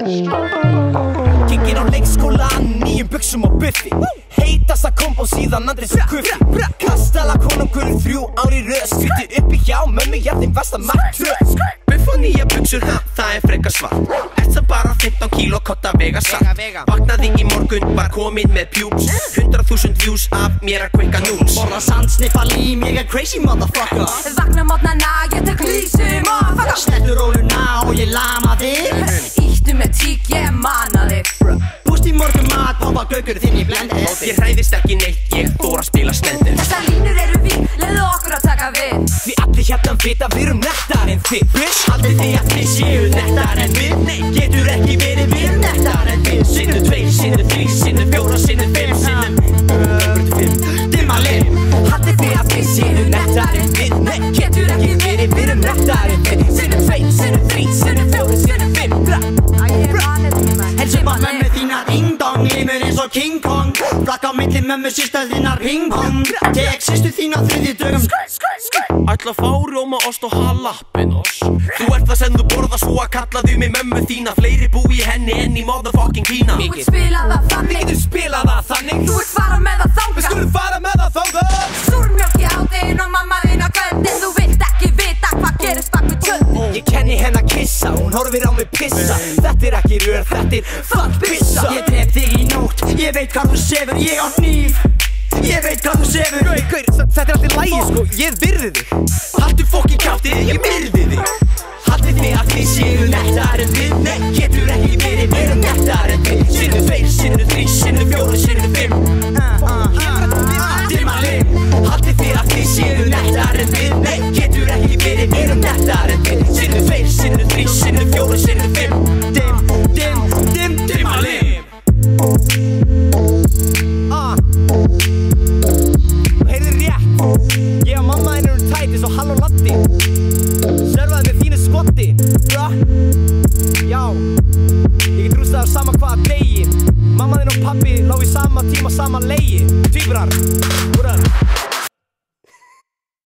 Genginn á leikskólan, nýjum buxum og buffi. Heitasta kombo síðan Andrés og Kuffi. Kastala konungurinn 3 ár í röð. Skrytti uppi hjá mömmu, jafninn vasta margt tröð. Buff og nýja buxur, það frekar svart. Ert það bara 15 kíló, kotta vega satt. Vaknaði í morgun, var kominn með pjúps. 100.000 views af mér að kveika núls. Borða sand, sniffa lím, ég crazy motherfucker. Vakna mótnana, ég tek lísi, motherfucker. Slettu róluna og ég lama þig. Íttu með tík, ég mana þig. Búst í morgun mat, poppa gaukur þinn í blendi. Ég hræðist ekki neitt, ég þóra að spila stendur. Þessar línur eru vín, leiðu okkur að taka við. Því allir hérna vita við erum nettar en þið, bitch. Haldið þið að þið séu nettar en við? Nei, getur ekki verið við nettar en við. Sinnum 2, sinnum 3, sinnum 4, sinnum 5, sinnum Dimmalinn. Haldið þið að þið séu nettar en við? Nei, getur ekki verið við erum nettar en þið. Sinnum 2, sinnum 3, sinnum 4, sinnum 5. Helsi bara mömmu þínar ding-dong, limur eins og King Kong. Flakka á milli mömmu systur þínar ping-pong. Tek systur þínar 3 dögum. Ætla að fá rjóma, ost og jalappenos. Þú ert það sem þú borða svo að kalla þau mig mömmu þína. Fleiri bú í henni enn í motherfucking Kína. Þú vilt spila það þannig. Við getum spilað það þannig. Þú vilt fara með það þangað. Við skulum fara með það þangað. Súrmjólk í hádeginu og mamma þín á kvöldin. Þú vilt ekki vita hvað gerist bak við tjöldin. Ég kenni henn að kissa, hún horfir á mig pissa. Þetta ekki rör, þetta fuck pissa. Ég drep þig í nótt, ég veit hvað þú sefur, ég á hníf. Ég veit hvað þú sefur. Gaur, þetta allt í lagi sko, ég virði þig. Haltu fokkin kjátti, ég virði þig. Haldið þið að þið séu nettar en við? Nei, getur ekki verið, við erum nettar en við. Sinnum 2, sinnum 3, sinnum 4, sinnum 5. Dimmalinn. Haldið þið að þið séu nettar en við? Nei, getur ekki verið, við erum nettar en við. Sinnum 2, sinnum 3, sinnum 4, sinnum 5. Dimmalinn. Heyrðu rétt, ég og mamma þín eru tæt eins og Hall og Laddi. Servaði með þínu skotti, bra. Já, ég get rústað á sama hvaða degi. Mamma þín og pappi lágu í sama tíma, sama legi. Tvíbrar, what up?